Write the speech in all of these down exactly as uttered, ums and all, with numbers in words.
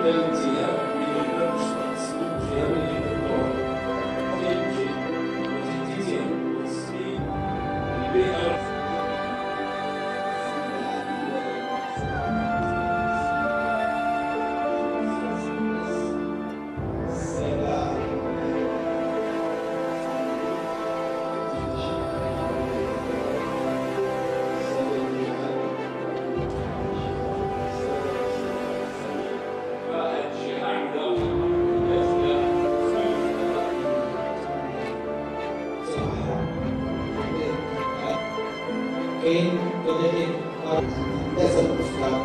كاين كذلك الناس الأخرى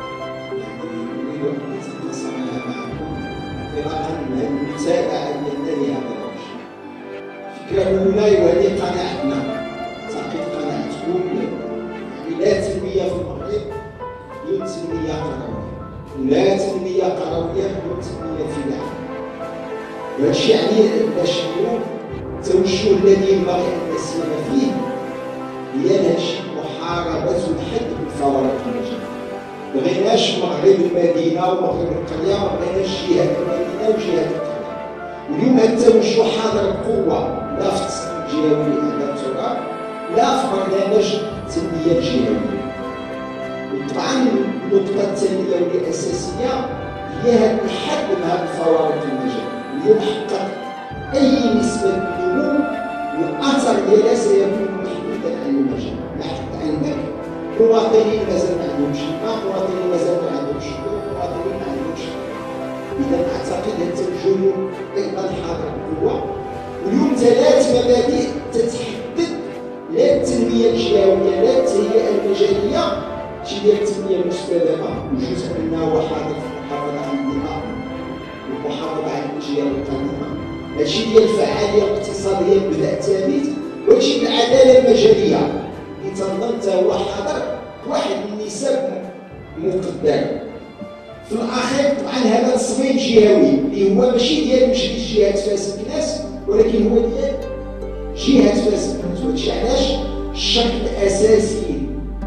يعني نريد أن نتواصل معكم قراءة المتابعة ديال هذا الوجه. الفكرة الأولى وهذه قناعتنا، أعتقد قناعتكم، يعني لا تنمية في المغرب بدون تنمية قروية، ولا تنمية قروية بدون تنمية في العالم. وهذا الشيء يعني باش نقول التوجه الذي ينبغي أن نسير فيه هي هادشي محاربة الحد بالفوارق المجال. مبغيناش مغرب المدينة ومغرب القرية، مبغيناش جهة المدينة وجهة القرية. واليوم هاد التوجه حاضر بقوة لا في التصميم الجهوي على التراب لا في برنامج التنمية الجهوية. وطبعا النقطة الثانية واللي الأساسية هي هاد الحد من هاد الفوارق المجال. اليوم حقق أي نسبة نمو والأثر ديالها سيكون محدودا عن المجال. لاحظت عندك مواطنين مازال ما عندهمش ماء، مواطنين مازال ما عندهمش ضوء، مواطنين ما عندهمش. إذا أعتقد هذا التوجه أيضا حاضر بقوة. واليوم ثلاث مبادئ تتحدد لا التنمية الجهوية لا التهيئة المجالية، شي ديال التنمية المستدامة وجزء منها هو حاضر في المحافظة على البناء والمحافظة على الأجيال القديمة. هادشي ديال الفعالية الاقتصادية ببدء ثابت، وهادشي العدالة المجالية اللي تنظن تا هو حاضر بواحد النسب مقدرة. في الأخير طبعا هذا التصميم الجهوي اللي هو ماشي ديال مجلس جهة فاس الكناس ولكن هو ديال جهة فاس الكناس. وهادشي علاش الشرط الأساسي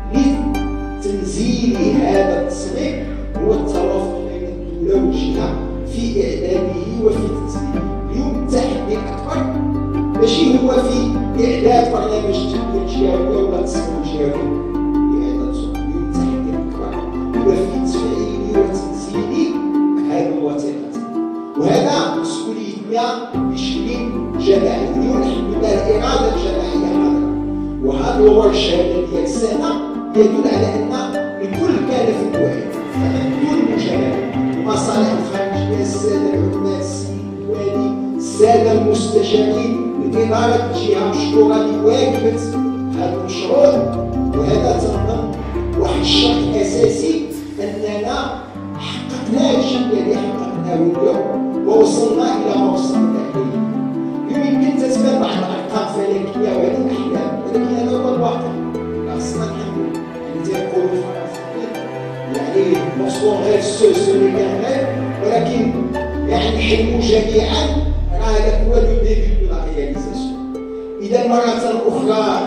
لتنزيل هذا التصميم هو التوافق بين الدولة والجهة في إعداده وفي تنزيله. اليوم التحدي الأكبر ماشي هو في إعداد برنامج التنمية الجهوية ولا التصميم الجهوي لإعداد صورة. اليوم التحدي الأكبر هو في تفعيل وتنزيل هذه الوثيقة، وهذا مسؤوليتنا بشكل جماعي. اليوم الحمد لله الإرادة الجماعية حاضرة، وهذا الورش هذا ديال السنة يدل على أن الكل كان في الوعي، بدون مجاملة. المصالح الخارجية، السادة العلماء، السيد الوالي، السادة المستشارين، إدارة الجهة مشكورة اللي واجبت هذا المشروع. وهذا تنظن واحد الشرط أساسي أننا حققنا الشيء الذي حققناه اليوم ووصلنا إلى ما وصلنا إليه. اليوم يمكن تتبان بعض الأرقام فلكية وهذه الأحلام، ولكن هذا هو الواقع. خاصنا نحملوا يعني تيقولوا في فرنسا يعني نوصلوا غير سو سو لي كان غير، ولكن يعني نحلموا جميعا راه هذاك هو لو ديبي دو لا رياليزاسيون. إذا مرة أخرى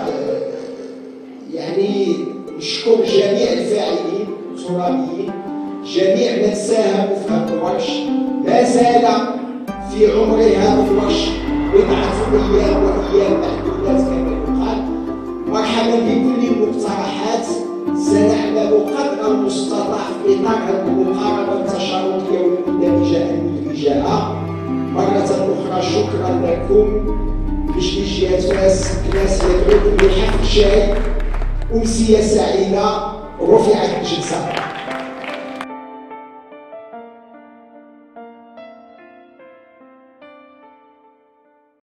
يعني نشكر جميع الفاعلين الترابيين، جميع من ساهموا في هذا الورش. لا زال في عمر هذا الورش بضعة أيام وأيام محدودات كما يقال. مرحبا بكل المقترحات، سنعمل قدر المستطاع في إطار هذه المقاربة التشاركية والمندمجة المدرجة. مرة أخرى شكرا لكم. مجلس جهة فاس الكناس يدعوكم لحفل شاي. أمسية سعيدة. رفعت الجلسة.